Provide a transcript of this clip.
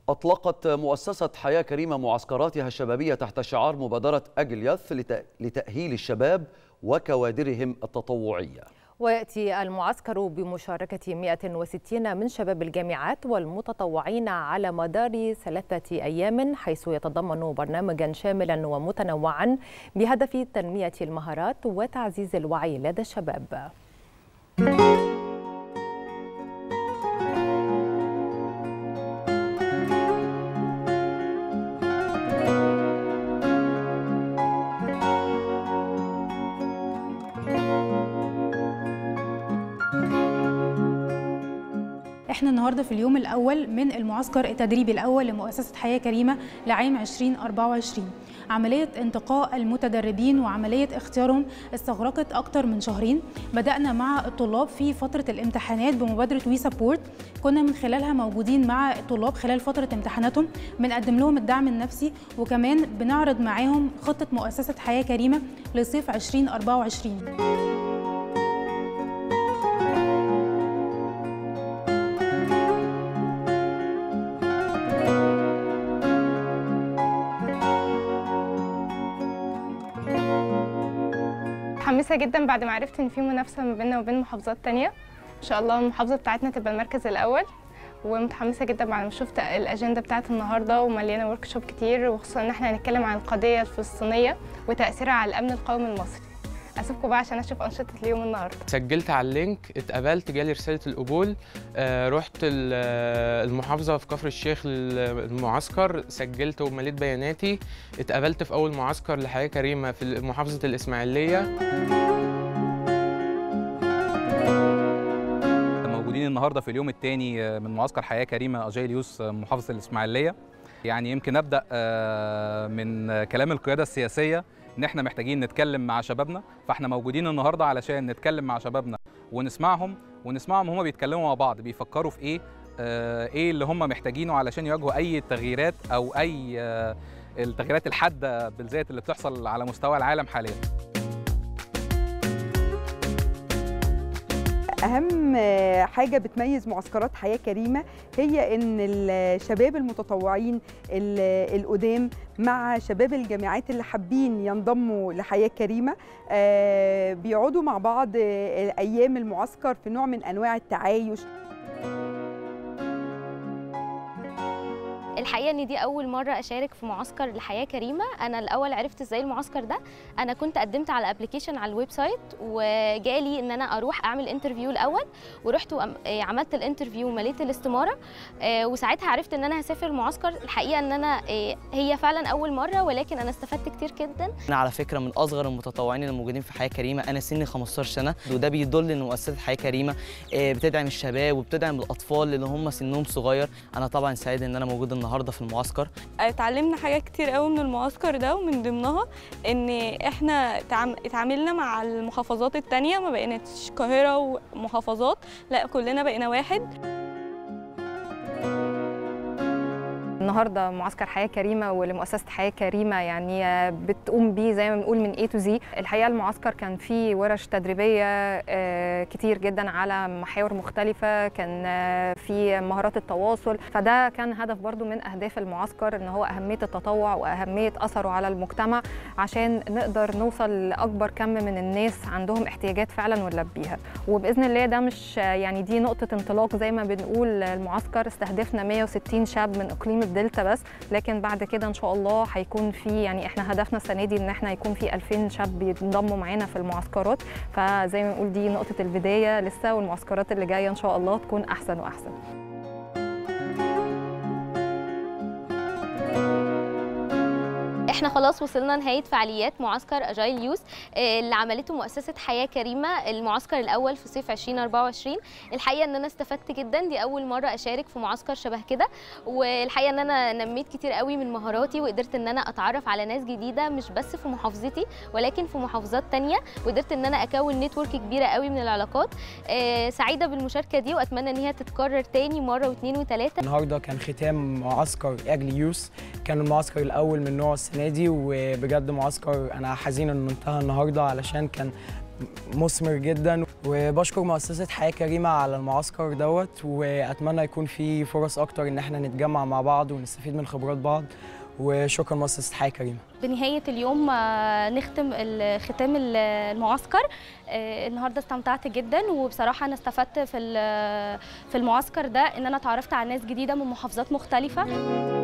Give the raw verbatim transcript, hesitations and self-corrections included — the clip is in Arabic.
أطلقت مؤسسة حياة كريمة معسكراتها الشبابية تحت شعار مبادرة أجليث لتأهيل الشباب وكوادرهم التطوعية. ويأتي المعسكر بمشاركة مئة وستين من شباب الجامعات والمتطوعين على مدار ثلاثة أيام، حيث يتضمن برنامجا شاملا ومتنوعا بهدف تنمية المهارات وتعزيز الوعي لدى الشباب. احنا النهارده في اليوم الاول من المعسكر التدريبي الاول لمؤسسه حياه كريمه لعام ألفين وأربعة وعشرين. عمليه انتقاء المتدربين وعمليه اختيارهم استغرقت اكتر من شهرين. بدانا مع الطلاب في فتره الامتحانات بمبادره وي سبورت، كنا من خلالها موجودين مع الطلاب خلال فتره امتحاناتهم، بنقدم لهم الدعم النفسي، وكمان بنعرض معاهم خطه مؤسسه حياه كريمه لصيف ألفين وأربعة وعشرين. متحمسة جدا بعد ما عرفت ان في منافسة ما بيننا وبين محافظات تانية. ان شاء الله المحافظة بتاعتنا تبقى المركز الاول، ومتحمسة جدا بعد ما شفت الاجندة بتاعت النهارده ومليانة ورك شوب كتير، وخصوصا ان احنا هنتكلم عن القضية الفلسطينية وتأثيرها على الامن القومي المصري. اسيبكم بقى عشان اشوف انشطة اليوم النهارده. سجلت على اللينك، اتقبلت، جالي رسالة القبول، آه رحت المحافظة في كفر الشيخ المعسكر، سجلت ومليت بياناتي، اتقبلت في أول معسكر لحياة كريمة في محافظة الإسماعيلية. موجودين النهارده في اليوم الثاني من معسكر حياة كريمة أجايل يوث محافظة الإسماعيلية. يعني يمكن أبدأ من كلام القيادة السياسية إن إحنا محتاجين نتكلم مع شبابنا، فإحنا موجودين النهارده علشان نتكلم مع شبابنا ونسمعهم ونسمعهم هما بيتكلموا مع بعض، بيفكروا في إيه، آه إيه اللي هما محتاجينه علشان يواجهوا أي تغييرات أو أي آه التغييرات الحادة بالذات اللي بتحصل على مستوى العالم حاليا. أهم حاجة بتميز معسكرات حياة كريمة هي إن الشباب المتطوعين القدام مع شباب الجامعات اللي حابين ينضموا لحياة كريمة بيقعدوا مع بعض أيام المعسكر في نوع من أنواع التعايش. الحقيقه ان دي اول مره اشارك في معسكر لحياه كريمه. انا الاول عرفت ازاي المعسكر ده، انا كنت قدمت على ابلكيشن على الويب سايت، وجالي ان انا اروح اعمل انترفيو الاول، ورحت عملت الانترفيو ومليت الاستماره، وساعتها عرفت ان انا هسافر المعسكر. الحقيقه ان انا هي فعلا اول مره، ولكن انا استفدت كتير جدا. انا على فكره من اصغر المتطوعين الموجودين في حياه كريمه، انا سني خمستاشر سنه، وده بيدل ان مؤسسه حياه كريمه بتدعم الشباب وبتدعم الاطفال اللي هم سنهم صغير. انا طبعا سعيد ان انا موجود النهارده في المعسكر. اتعلمنا حاجات كتير قوي من المعسكر ده، ومن ضمنها ان احنا اتعاملنا مع المحافظات التانية، ما بقيناش القاهرة ومحافظات، لا كلنا بقينا واحد. النهارده معسكر حياه كريمه ولمؤسسه حياه كريمه يعني بتقوم بيه زي ما بنقول من اي تو زي. الحقيقه المعسكر كان فيه ورش تدريبيه كتير جدا على محاور مختلفه، كان في مهارات التواصل، فده كان هدف برضو من اهداف المعسكر، ان هو اهميه التطوع واهميه اثره على المجتمع، عشان نقدر نوصل لاكبر كم من الناس عندهم احتياجات فعلا ونلبيها. وباذن الله ده مش يعني دي نقطه انطلاق زي ما بنقول. المعسكر استهدفنا مئة وستين شاب من اقليم الدلتا بس، لكن بعد كده ان شاء الله هيكون في يعني احنا هدفنا السنه دي ان احنا يكون في ألفين شاب ينضموا معانا في المعسكرات، فزي ما نقول دي نقطه البدايه لسه، والمعسكرات اللي جايه ان شاء الله تكون احسن واحسن. احنا خلاص وصلنا نهايه فعاليات معسكر اجايل يوث اللي عملته مؤسسه حياه كريمه، المعسكر الاول في صيف ألفين وأربعة وعشرين. الحقيقه ان انا استفدت جدا، دي اول مره اشارك في معسكر شبه كده، والحقيقه ان انا نميت كتير قوي من مهاراتي، وقدرت ان انا اتعرف على ناس جديده مش بس في محافظتي ولكن في محافظات تانية، وقدرت ان انا اكون نتورك كبيره قوي من العلاقات. سعيده بالمشاركه دي، واتمنى ان هي تتكرر تاني مره واثنين وثلاثه. النهارده كان ختام معسكر اجل يوث، كان المعسكر الاول من نوعه السنه دي، وبجد معسكر انا حزين انه انتهى النهارده علشان كان مثمر جدا. وبشكر مؤسسة حياة كريمة على المعسكر دوت، وأتمنى يكون في فرص أكتر إن احنا نتجمع مع بعض ونستفيد من خبرات بعض، وشكرا مؤسسة حياة كريمة. بنهاية اليوم نختم ختام المعسكر. النهارده استمتعت جدا، وبصراحة أنا استفدت في في المعسكر ده إن أنا اتعرفت على ناس جديدة من محافظات مختلفة.